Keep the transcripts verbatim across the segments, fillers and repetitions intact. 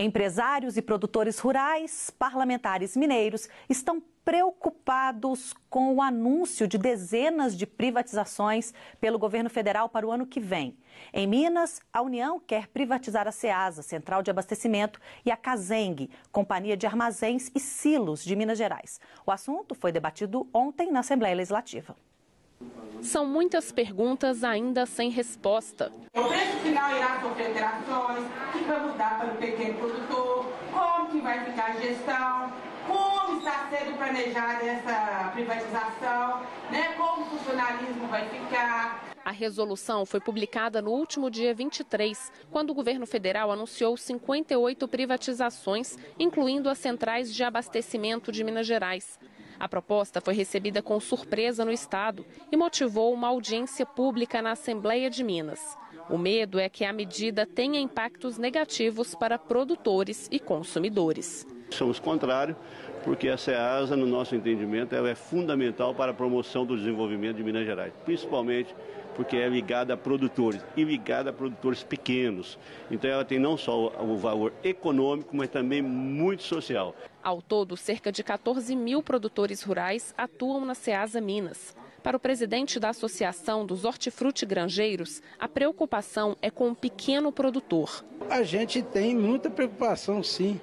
Empresários e produtores rurais, parlamentares mineiros estão preocupados com o anúncio de dezenas de privatizações pelo governo federal para o ano que vem. Em Minas, a União quer privatizar a Ceasa, Central de Abastecimento, e a Cazengue, Companhia de Armazéns e Silos de Minas Gerais. O assunto foi debatido ontem na Assembleia Legislativa. São muitas perguntas ainda sem resposta. O preço final irá sofrer alterações, o que vai mudar para o pequeno produtor, como que vai ficar a gestão, como está sendo planejada essa privatização, né? Como o funcionalismo vai ficar. A resolução foi publicada no último dia vinte e três, quando o governo federal anunciou cinquenta e oito privatizações, incluindo as centrais de abastecimento de Minas Gerais. A proposta foi recebida com surpresa no estado e motivou uma audiência pública na Assembleia de Minas. O medo é que a medida tenha impactos negativos para produtores e consumidores. Somos contrários, porque a Ceasa, no nosso entendimento, ela é fundamental para a promoção do desenvolvimento de Minas Gerais, principalmente porque é ligada a produtores e ligada a produtores pequenos. Então ela tem não só o valor econômico, mas também muito social. Ao todo, cerca de quatorze mil produtores rurais atuam na Ceasa Minas. Para o presidente da Associação dos Hortifruti-Granjeiros, a preocupação é com o pequeno produtor. A gente tem muita preocupação, sim,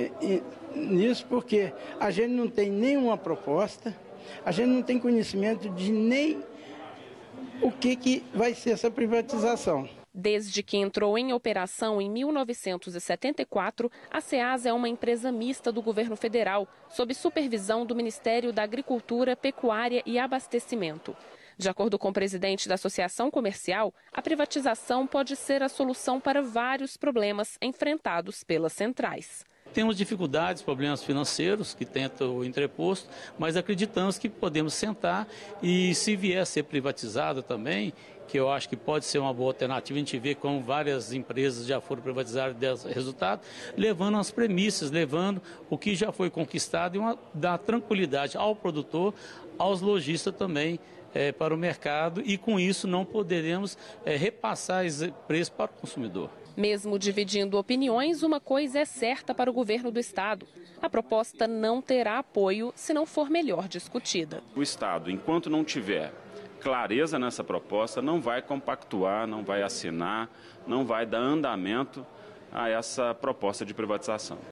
nisso, porque a gente não tem nenhuma proposta, a gente não tem conhecimento de nem o que, que vai ser essa privatização. Desde que entrou em operação em mil novecentos e setenta e quatro, a Ceasa é uma empresa mista do governo federal, sob supervisão do Ministério da Agricultura, Pecuária e Abastecimento. De acordo com o presidente da Associação Comercial, a privatização pode ser a solução para vários problemas enfrentados pelas centrais. Temos dificuldades, problemas financeiros que tentam o entreposto, mas acreditamos que podemos sentar e, se vier a ser privatizado também, que eu acho que pode ser uma boa alternativa, a gente vê como várias empresas já foram privatizadas e deram resultado, levando as premissas, levando o que já foi conquistado e uma, dar tranquilidade ao produtor, aos lojistas também, é, para o mercado, e com isso não poderemos é, repassar esse preço para o consumidor. Mesmo dividindo opiniões, uma coisa é certa para o governo do estado: a proposta não terá apoio se não for melhor discutida. O estado, enquanto não tiver clareza nessa proposta, não vai compactuar, não vai assinar, não vai dar andamento a essa proposta de privatização.